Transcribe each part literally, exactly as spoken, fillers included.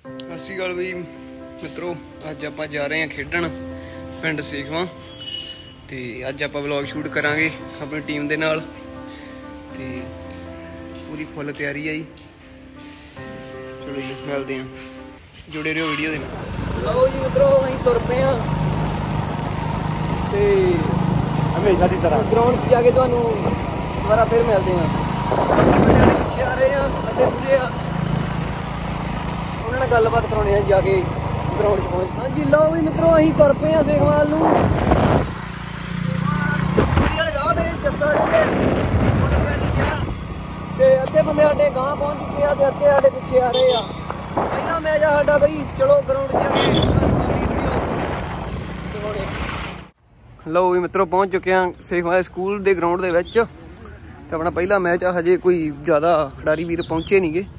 ਸਤਿ ਸ਼੍ਰੀ ਅਕਾਲ ਬਈ ਮਿੱਤਰੋ, ਅੱਜ ਆਪਾਂ ਜਾ ਰਹੇ ਹਾਂ ਖੇਡਣ ਪਿੰਡ ਸੇਖਵਾਂ ਤੇ ਅੱਜ ਆਪਾਂ ਵਲੌਗ ਸ਼ੂਟ ਕਰਾਂਗੇ ਆਪਣੀ ਟੀਮ ਦੇ ਨਾਲ ਤੇ ਪੂਰੀ ਫੁੱਲ ਤਿਆਰੀ ਹੈ ਜੀ। ਚਲੋ ਜੀ ਮਿਲਦੇ ਹਾਂ, ਜੁੜੇ ਰਹੋ ਵੀਡੀਓ ਦੇ ਨਾਲ। ਲਓ ਜੀ ਮਿੱਤਰੋ, ਅਸੀਂ ਤੁਰ ਪਏ ਹਾਂ ਤੇ ਹਮੇਸ਼ਾ ਦੀ ਤਰ੍ਹਾਂ ਗਰਾਊਂਡ 'ਚ ਜਾ ਕੇ ਤੁਹਾਨੂੰ ਦੁਬਾਰਾ ਫਿਰ ਮਿਲਦੇ ਹਾਂ। ਬੰਦੇ ਪਿੱਛੇ ਆ ਰਹੇ ਆ ਅਤੇ ਪੂਰੇ ਆ, ਉਹਨਾਂ ਨਾਲ ਗੱਲਬਾਤ ਕਰਾਉਣੀ ਆ ਜਾ ਕੇ ਗਰਾਊਂਡ 'ਚ ਪਹੁੰਚ। ਹਾਂਜੀ ਲਓ ਵੀ ਮਿੱਤਰੋ, ਅਸੀਂ ਤੁਰ ਪਏ ਹਾਂ ਸੇਖਵਾਲ ਨੂੰ। ਪੂਰੀ ਵਾਲੇ ਰਾਹ ਦੇ ਜੱਸਾ ਦੇ ਤੇ ਅੱਧੇ ਬੰਦੇ ਸਾਡੇ ਗਾਂਹ ਪਹੁੰਚ ਚੁੱਕੇ ਆ ਤੇ ਅੱਧੇ ਸਾਡੇ ਪਿੱਛੇ ਆ ਰਹੇ ਆ। ਪਹਿਲਾ ਮੈਚ ਆ ਸਾਡਾ ਬਈ, ਚਲੋ ਗਰਾਊਂਡ 'ਚ ਜਾ ਕੇ ਅਗਲੀ ਵੀਡੀਓ ਦਿਖਾਉਣੇ। ਲਓ ਵੀ ਮਿੱਤਰੋ, ਪਹੁੰਚ ਚੁੱਕੇ ਹਾਂ ਸੇਖਵਾਲ ਸਕੂਲ ਦੇ ਗਰਾਊਂਡ ਦੇ ਵਿੱਚ ਤੇ ਆਪਣਾ ਪਹਿਲਾ ਮੈਚ ਆ। ਹਜੇ ਕੋਈ ਜ਼ਿਆਦਾ ਖਿਡਾਰੀ ਵੀਰ ਪਹੁੰਚੇ ਨਹੀਂ ਗੇ।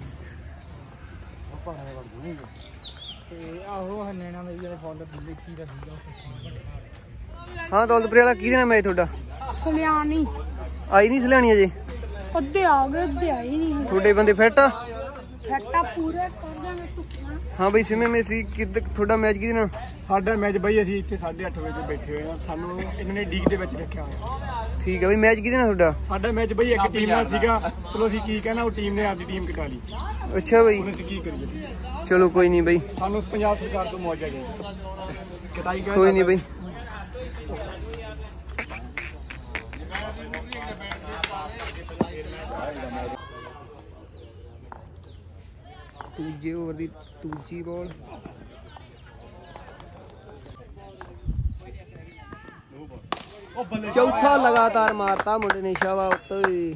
ਹਾਂ ਦੌਲਤਪੁਰੇ ਵਾਲਾ ਕਿਹਦੇ ਨਾਲ ਮੈਚ ਤੁਹਾਡਾ? ਸਲਿਆਣੀ ਆਈ ਨਹੀਂ ਸਲਿਆਣੀ ਅਜੇ? ਅੱਧੇ ਆ ਗਏ, ਅੱਧੇ ਆਏ ਨਹੀਂ। ਤੁਹਾਡੇ ਬੰਦੇ ਫਿੱਟ ਆ? ਫੱਟਾ ਪੂਰੇ ਕਰ ਦਾਂਗੇ ਧੁੱਪਾਂ। ਹਾਂ ਬਈ ਸਿਮੇ ਮੇ ਸੀ ਕਿਦ ਤੁਹਾਡਾ ਮੈਚ ਕਿਹਦੇ ਨਾਲ? ਸਾਡਾ ਮੈਚ ਬਈ ਅਸੀਂ ਇੱਥੇ ਸਾਢੇ ਅੱਠ ਵਜੇ ਬੈਠੇ ਹੋਏ ਆ, ਸਾਨੂੰ ਇਹਨਾਂ ਨੇ ਡੀਕ ਦੇ ਵਿੱਚ ਰੱਖਿਆ ਹੋਇਆ। ਠੀਕ ਹੈ ਬਈ, ਮੈਚ ਕਿਹਦੇ ਨਾਲ ਤੁਹਾਡਾ? ਸਾਡਾ ਮੈਚ ਬਈ ਇੱਕ ਟੀਮ ਨਾਲ ਸੀਗਾ, ਚਲੋ ਅਸੀਂ ਕੀ ਕਹਿਣਾ, ਉਹ ਟੀਮ ਨੇ ਆਪਦੀ ਟੀਮ ਕਟਾ ਲਈ। ਅੱਛਾ ਬਈ, ਹੁਣ ਅਸੀਂ ਕੀ ਕਰੀਏ? ਚਲੋ ਕੋਈ ਨਹੀਂ ਬਈ, ਸਾਨੂੰ ਪੰਜਾਬ ਸਰਕਾਰ ਤੋਂ ਮੌਜਾ ਗਈ ਕਟਾਈ। ਕੋਈ ਨਹੀਂ ਬਈ। ਦੂਜੇ ਓਵਰ ਦੀ ਦੂਜੀ ਬਾਲ ਚੌਥਾ ਲਗਾਤਾਰ ਮਾਰਤਾ ਮੁੰਡੇ ਨੇ ਸ਼ਾਵਾ ਉੱਤੇ।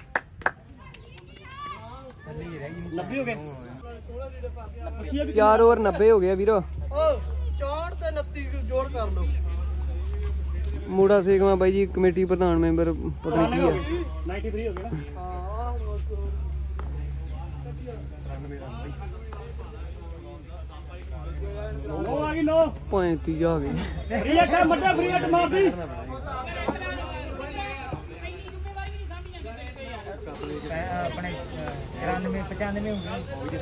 ਚਾਰ ਓਵਰ ਨੱਬੇ ਹੋ ਗਏ ਵੀਰੋ। ਚੌਂਹਠ ਤੇ ਉਨੱਤੀ ਜੋੜ ਕਰ ਲਓ। ਮੂੜਾ ਸੇਖਵਾਂ ਬਾਈ ਜੀ ਕਮੇਟੀ ਪ੍ਰਧਾਨ ਮੈਂਬਰ ਪਤਾ ਨਹੀਂ ਕੀ ਆ। ਨਾਈਨਟੀ ਥ੍ਰੀ ਹੋ ਗਿਆ ਨਾ। ਲੋ ਆ ਗਈ, ਲੋ ਪੈਂਤੀ ਆ ਗਈ। ਫਰੀ ਅੱਠ ਮੱਟਾ ਫਰੀ ਅੱਠ ਮਾਰਦੀ। ਆਪਣੇ ਚੁਰਾਨਵੇਂ ਪਚਾਨਵੇਂ ਹੋ ਗਏ।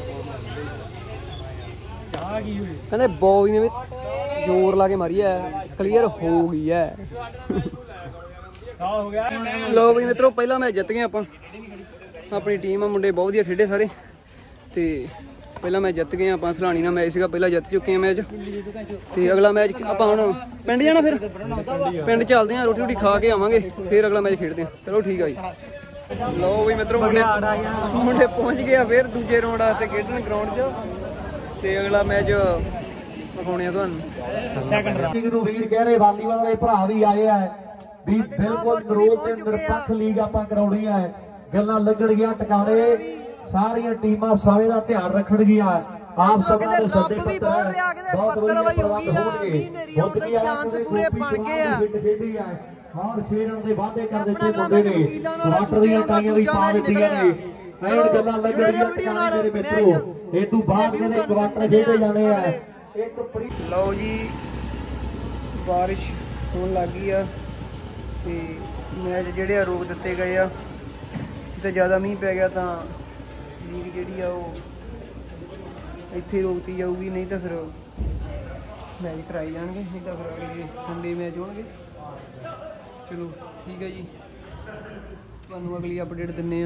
ਆ ਗਈ ਹੋਈ ਕਹਿੰਦੇ ਬੋਈ ਨੇ ਵੀ ਜ਼ੋਰ ਲਾ ਕੇ ਮਾਰੀ ਹੈ, ਕਲੀਅਰ ਹੋ ਗਈ ਹੈ। ਸਾਹ ਹੋ ਗਿਆ। ਲੋ ਬਈ ਮਿੱਤਰੋ, ਪਹਿਲਾ ਮੈਚ ਜਿੱਤ ਗਏ ਆਪਾਂ। ਆਪਣੀ ਟੀਮ ਆ, ਮੁੰਡੇ ਬਹੁਤ ਵਧੀਆ ਖੇਡੇ ਸਾਰੇ ਤੇ ਪਹਿਲਾ ਮੈਚ ਜਿੱਤ ਗਏ ਆਪਾਂ। ਸਲਾਣੀ ਨਾਲ ਮੈਚ ਸੀਗਾ, ਪਹਿਲਾਂ ਜਿੱਤ ਚੁੱਕੇ ਆ ਮੈਚ ਤੇ ਅਗਲਾ ਮੈਚ ਆਪਾਂ ਹੁਣ ਪਿੰਡ ਜਾਣਾ, ਫਿਰ ਪਿੰਡ ਚੱਲਦੇ ਆ, ਰੋਟੀ ਰੋਟੀ ਖਾ ਕੇ ਆਵਾਂਗੇ, ਫਿਰ ਅਗਲਾ ਮੈਚ ਖੇਡਦੇ ਆ। ਚਲੋ ਠੀਕ ਆ ਜੀ। ਲਓ ਬਈ ਮਿੱਤਰੋ, ਮੁੰਡੇ ਮੁੰਡੇ ਪਹੁੰਚ ਗਏ ਆ ਫਿਰ ਦੂਜੇ ਰਾਉਂਡ ਵਾਸਤੇ ਖੇਡਣ ਗਰਾਊਂਡ 'ਚ ਤੇ ਅਗਲਾ ਮੈਚ ਵਿਖਾਉਣੇ ਆ ਤੁਹਾਨੂੰ। ਸੈਕੰਡ ਰਾਉਂਡ ਨੂੰ ਵੀਰ ਕਹਿ ਰਹੇ ਵਾਲੀਬਾਲ ਵਾਲੇ ਭਰਾ ਵੀ ਆਏ ਆ ਵੀ ਬਿਲਕੁਲ ਨਰੋਲ ਤੇ ਨਿਰਪੱਖ ਲੀਗ ਆਪਾਂ ਕਰਾਉਣੀ ਆ। ਗੱਲਾਂ ਲੱਗਣਗੀਆਂ ਟਿਕਾਣੇ, ਸਾਰੀਆਂ ਟੀਮਾਂ ਸਮੇਂ ਦਾ ਧਿਆਨ ਰੱਖਣਗੀਆਂ। ਆਪ ਸਭਾ ਨੂੰ ਸੱਦੇ ਪੱਤਰ ਬਹੁਤ ਵਧੀਆ ਹੋ ਗਈ ਆ। ਮਹੀਨੇਰੀ ਆਉਣ ਦੇ ਚਾਂਸ ਪੂਰੇ ਬਣ ਗਏ ਆ। ਔਰ ਸ਼ੇਰਾਂ ਦੇ ਵਾਅਦੇ ਕਰ ਦਿੱਤੇ ਮੁੰਡੇ ਨੇ, ਵਾਟਰ ਦੀਆਂ ਟਾਈਆਂ ਵੀ ਪਾ ਦਿੱਤੀਆਂ ਨੇ। ਐਨ ਗੱਲਾਂ ਲੱਗਣਗੀਆਂ ਟਿਕਾਣੇ ਦੇ ਮਿੱਤਰੋ। ਇਹ ਤੋਂ ਬਾਅਦ ਜਿਹੜੇ ਕੁਆਟਰ ਖੇਡੇ ਜਾਣੇ ਆ। ਲਓ ਜੀ, ਬਾਰਿਸ਼ ਹੋਣ ਲੱਗ ਗਈ ਆ ਤੇ ਮੈਚ ਜਿਹੜੇ ਆ ਰੋਕ ਦਿੱਤੇ ਗਏ ਆ। ਜਿੱਥੇ ਜ਼ਿਆਦਾ ਮੀਂਹ ਪੈ ਗਿਆ ਤਾਂ ਲੀਗ ਜਿਹੜੀ ਆ ਉਹ ਇੱਥੇ ਰੋਕਤੀ ਜਾਊਗੀ, ਨਹੀਂ ਤਾਂ ਫਿਰ ਮੈਚ ਕਰਾਏ ਜਾਣਗੇ, ਨਹੀਂ ਤਾਂ ਫਿਰ ਅਗਲੇ ਸੰਡੇ ਮੈਚ ਹੋਣਗੇ। ਚਲੋ ਠੀਕ ਹੈ ਜੀ, ਤੁਹਾਨੂੰ ਅਗਲੀ ਅਪਡੇਟ ਦਿੰਨੇ ਆ।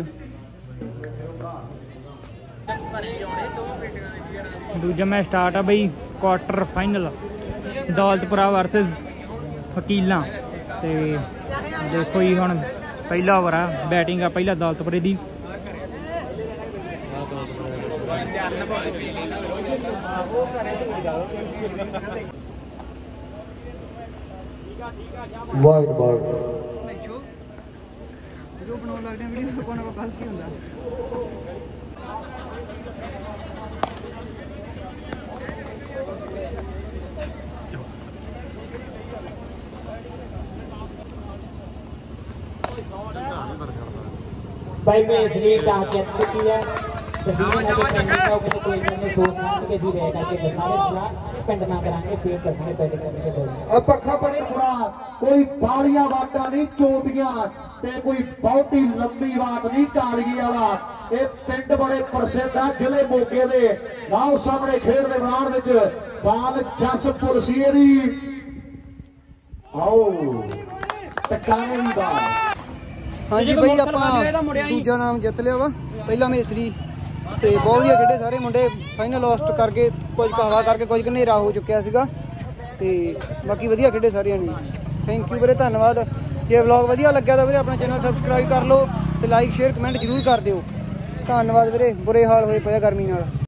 ਦੂਜਾ ਮੈਚ ਸਟਾਰਟ ਆ ਬਈ, ਕੁਆਟਰ ਫਾਈਨਲ ਦੌਲਤਪੁਰਾ ਵਰਸਸ ਵਕੀਲਾਂ ਤੇ ਦੇਖੋ ਜੀ ਹੁਣ ਪਹਿਲਾ ਓਵਰ ਆ, ਬੈਟਿੰਗ ਆ ਪਹਿਲਾ ਦੌਲਤਪੁਰੇ ਦੀ। ਵਾਈਡ ਬਾਲ ਜੋ ਬਣਾਉਣ ਲੱਗਦੇ ਆ ਵੀਡੀਓ, ਕੋਈ ਨਾ ਕੋਈ ਗਲਤੀ ਹੁੰਦਾ। भाई मैं इसलिए कहा जीत चुकी है कोई मैंने सोच समझ के जी रहे करके सारे सलाह पिंड ना करांगे फिर कसने बैटिंग करने के दौरान पक्का पर थोड़ा कोई बालियां वाटा नहीं चोटियां ते कोई बहुत ही लंबी बात नहीं कालगी वाला ਇਹ ਪਿੰਡ ਬੜੇ ਪ੍ਰਸਿੱਧ ਆ ਜ਼ਿਲ੍ਹੇ ਮੋਗੇ ਦੇ। ਲਾਓ ਸਾਹਮਣੇ ਖੇਡ ਦੇ ਮੈਦਾਨ ਵਿੱਚ ਬਾਲ ਜਸਪੁਰ ਸੀ ਦੀ। ਆਓ ਟਿਕਾਣੇ ਦੀ ਬਾਲ। ਹਾਂਜੀ ਬਈ ਆਪਾਂ ਦੂਜਾ ਨਾਮ ਜਿੱਤ ਲਿਆ ਵਾ। ਪਹਿਲਾ ਮੇਸਰੀ ਤੇ ਬਹੁਤ ਵਧੀਆ ਖੇਡੇ ਸਾਰੇ ਮੁੰਡੇ। ਫਾਈਨਲ ਲਾਸਟ ਕਰਕੇ ਕੁਝ ਹਵਾ ਕਰਕੇ ਕੁਝ ਹਨੇਰਾ ਹੋ ਚੁੱਕਿਆ ਸੀਗਾ ਤੇ ਬਾਕੀ ਵਧੀਆ ਖੇਡੇ ਸਾਰਿਆਂ ਨੇ। ਥੈਂਕ ਯੂ ਵੀਰੇ, ਧੰਨਵਾਦ। ਜੇ ਵਲੌਗ ਵਧੀਆ ਲੱਗਿਆ ਤਾਂ ਵੀਰੇ ਆਪਣਾ ਚੈਨਲ ਸਬਸਕ੍ਰਾਈਬ ਕਰ ਲਓ ਤੇ ਲਾਈਕ ਸ਼ੇਅਰ ਕਮੈਂਟ ਜ਼ਰੂਰ ਕਰ ਦਿਓ। ਧੰਨਵਾਦ ਵੀਰੇ। ਬੁਰੇ ਹਾਲ ਹੋਏ ਪਏ ਗਰਮੀ ਨਾਲ।